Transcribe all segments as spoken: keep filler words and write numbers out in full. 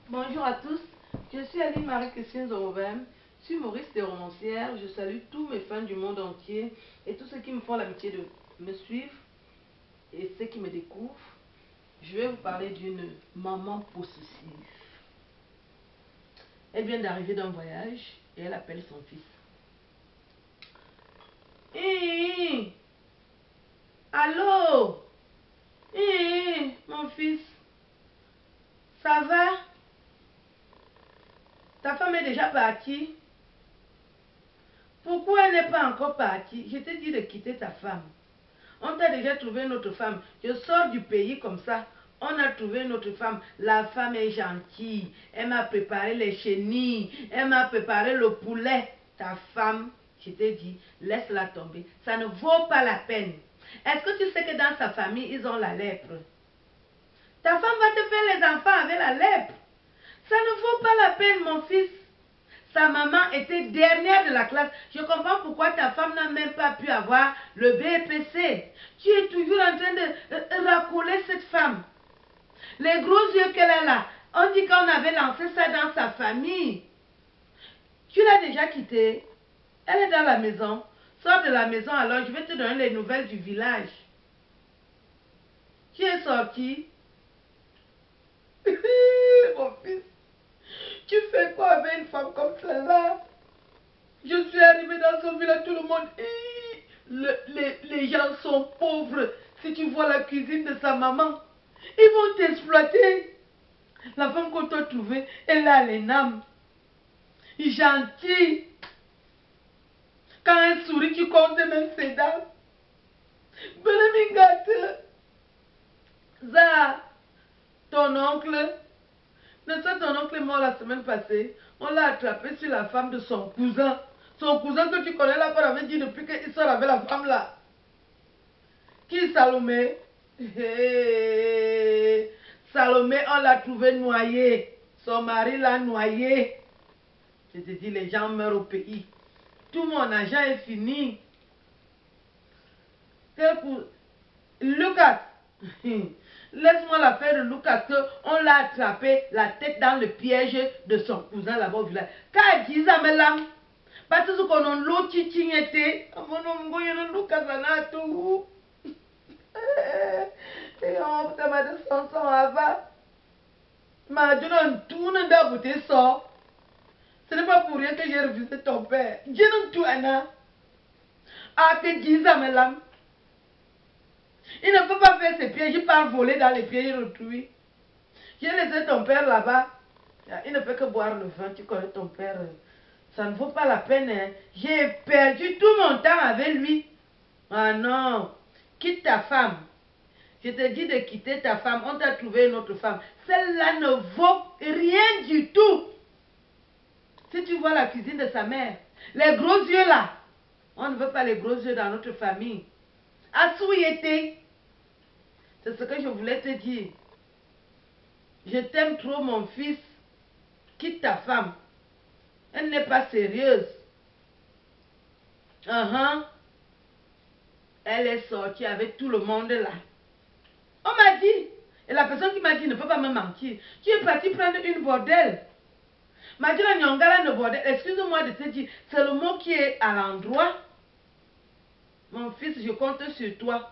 Bonjour à tous, je suis Aline Marie-Christine Zorobem, je suis humoriste et romancière. Je salue tous mes fans du monde entier et tous ceux qui me font l'amitié de me suivre et ceux qui me découvrent. Je vais vous parler d'une maman possessive. Elle vient d'arriver d'un voyage et elle appelle son fils. Hé, allô, hé, mon fils, ça va? Ta femme est déjà partie? Pourquoi elle n'est pas encore partie? Je t'ai dit de quitter ta femme. On t'a déjà trouvé une autre femme. Je sors du pays comme ça. On a trouvé une autre femme. La femme est gentille. Elle m'a préparé les chenilles. Elle m'a préparé le poulet. Ta femme, je t'ai dit, laisse-la tomber. Ça ne vaut pas la peine. Est-ce que tu sais que dans sa famille, ils ont la lèpre? Ta femme va te faire les enfants avec la lèpre. Ça ne vaut pas la peine, mon fils. Sa maman était dernière de la classe. Je comprends pourquoi ta femme n'a même pas pu avoir le B E P C. Tu es toujours en train de euh, racoler cette femme. Les gros yeux qu'elle a là, on dit qu'on avait lancé ça dans sa famille. Tu l'as déjà quittée. Elle est dans la maison. Sors de la maison alors, je vais te donner les nouvelles du village. Tu es sorti. Mon fils. Tu fais quoi avec une femme comme celle-là? Je suis arrivé dans ce village, tout le monde, le, les, les gens sont pauvres. Si tu vois la cuisine de sa maman, ils vont t'exploiter. La femme qu'on t'a trouvée, elle a les names. Gentille. Quand elle sourit, tu comptes même ses dents. Benemingate. Ça, ton oncle. Ne sais ton oncle est mort la semaine passée. On l'a attrapé sur la femme de son cousin. Son cousin que tu connais là, qu'on avait dit depuis qu'il sort avec la femme là. Qui Salomé? Hey, Salomé, on l'a trouvé noyé. Son mari l'a noyé. Je te dis, les gens meurent au pays. Tout mon argent est fini. Lucas. Laisse-moi la faire de Lucas, on l'a attrapé la tête dans le piège de son cousin là-bas au village. Quand il disait à mes lames, parce que qu'on a l'autre qui était, mon nom est Lucas Anatou. Et on m'a dit son sang avant. Ma Dieu, on tourne d'abouter ça. Ce n'est pas pour rien que j'ai refusé ton père. Dieu nous tout, Anna. Ah, que disait à mes lames. Il ne peut pas faire ses pièges, il part voler dans les pièges d'autrui. J'ai laissé ton père là-bas. Il ne fait que boire le vin, tu connais ton père. Ça ne vaut pas la peine. Hein. J'ai perdu tout mon temps avec lui. Ah non, quitte ta femme. Je te dis de quitter ta femme, on t'a trouvé une autre femme. Celle-là ne vaut rien du tout. Si tu vois la cuisine de sa mère, les gros yeux là, on ne veut pas les gros yeux dans notre famille. Assouyété. C'est ce que je voulais te dire. Je t'aime trop, mon fils. Quitte ta femme. Elle n'est pas sérieuse. Uh -huh. Elle est sortie avec tout le monde là. On m'a dit. Et la personne qui m'a dit ne peut pas me mentir. Tu es parti prendre une bordelle. M'a dit la nyongala ne bordel. Excuse-moi de te dire. C'est le mot qui est à l'endroit. Mon fils, je compte sur toi.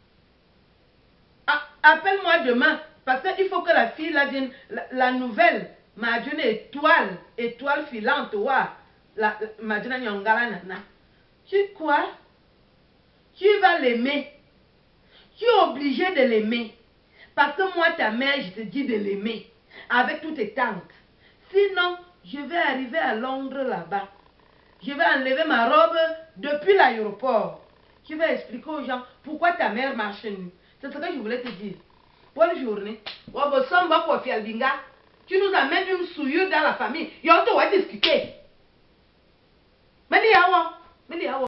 Appelle-moi demain, parce qu'il faut que la fille là vienne, la, la nouvelle, Madjune étoile, étoile filante, wa, la Madjune Nyongala nana. Tu quoi? Tu vas l'aimer. Tu es obligé de l'aimer. Parce que moi, ta mère, je te dis de l'aimer. Avec toutes tes tantes. Sinon, je vais arriver à Londres là-bas. Je vais enlever ma robe depuis l'aéroport. Je vais expliquer aux gens pourquoi ta mère marche nue. C'est ce que je voulais te dire. Bonne journée. Tu nous amènes une souillure dans la famille. Et on doit discuter.